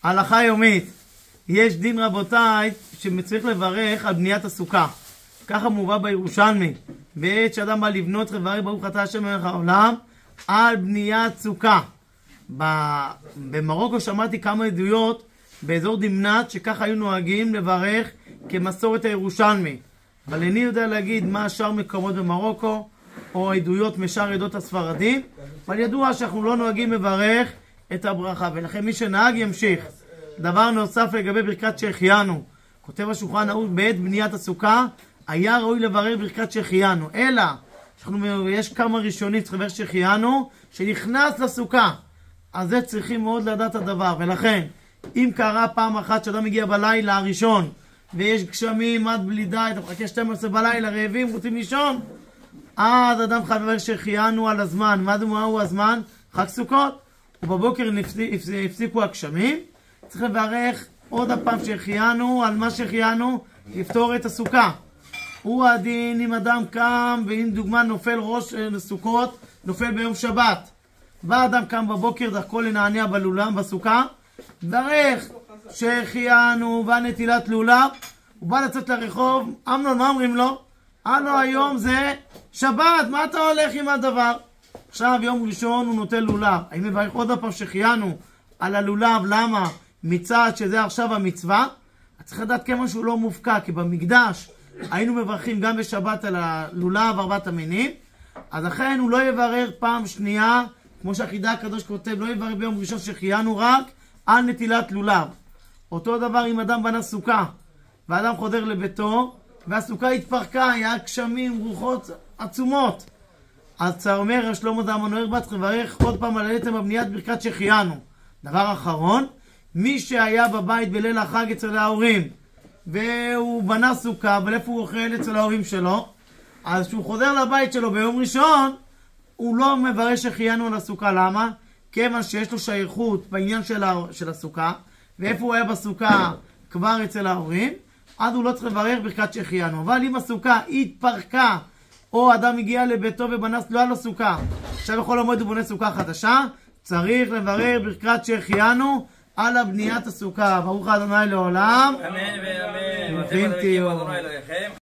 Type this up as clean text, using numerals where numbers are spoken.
הלכה יומית. יש דין רבותיי שצריך לברך על בניית הסוכה. ככה מובא בירושלמי. בעת שאדם בא לבנות לברך ברוך אתה השם מלך העולם על בניית סוכה. במרוקו שמעתי כמה עדויות באזור דמנת שככה היו נוהגים לברך כמסורת הירושלמי. אבל איני יודע להגיד מה שאר מקומות במרוקו או עדויות משאר עדות הספרדים, אבל ידוע שאנחנו לא נוהגים לברך את הברכה, ולכן מי שנהג ימשיך. דבר נוסף לגבי ברכת שהחיינו, כותב השולחן ערוך בעת בניית הסוכה היה ראוי לברך ברכת שהחיינו, אלא יש כמה ראשונים צריך לברך שהחיינו שנכנס לסוכה, אז זה צריכים מאוד לדעת הדבר. ולכן אם קרה פעם אחת שאדם מגיע בלילה הראשון ויש גשמים עד בלי די, אתה מחכה 12 בלילה רעבים רוצים לישון, אז אדם חייב לברך שהחיינו על הזמן. מהו הזמן? חג סוכות, ובבוקר הפסיקו הגשמים, צריך לברך עוד הפעם שהחיינו על מה שהחיינו לפתור את הסוכה. הוא הדין אם אדם קם ואם דוגמה נופל ראש סוכות נופל ביום שבת, בא אדם קם בבוקר דרכו לנענע בלולב בסוכה, דרך שהחיינו והנטילת לולב, הוא בא לצאת לרחוב, אמנון מה אומרים לו? הלו היום זה שבת, מה אתה הולך עם הדבר? עכשיו יום ראשון הוא נוטל לולב, האם מברך עוד הפעם שהחיינו על הלולב? למה? מצד שזה עכשיו המצווה. צריך לדעת כמה שהוא לא מופקע, כי במקדש היינו מברכים גם בשבת על הלולב ארבעת המינים, אז לכן הוא לא יברר פעם שנייה, כמו שהחידה הקדוש כותב, לא יברר ביום ראשון שהחיינו רק על נטילת לולב. אותו דבר אם אדם בנה סוכה ואדם חודר לביתו והסוכה התפרקה, היה גשמים, רוחות עצומות, אז אומר שלמה זלמן אוירבך צריך לברך עוד פעם על עצם הבניית ברכת שהחיינו. דבר אחרון, מי שהיה בבית בליל החג אצל ההורים והוא בנה סוכה, אבל איפה הוא אוכל? אצל ההורים שלו, אז כשהוא חוזר לבית שלו ביום ראשון הוא לא מברך שהחיינו על הסוכה. למה? כיוון שיש לו שייכות בעניין של הסוכה, ואיפה הוא היה בסוכה? כבר אצל ההורים, אז הוא לא צריך לברך ברכת שהחיינו. אבל אם הסוכה התפרקה או אדם הגיע לביתו ובנה לא על הסוכה, עכשיו בכל המועד הוא בונה סוכה חדשה, צריך לברך ברכת שהחיינו על הבניית הסוכה. ברוך ה' לעולם. אמן ואמן.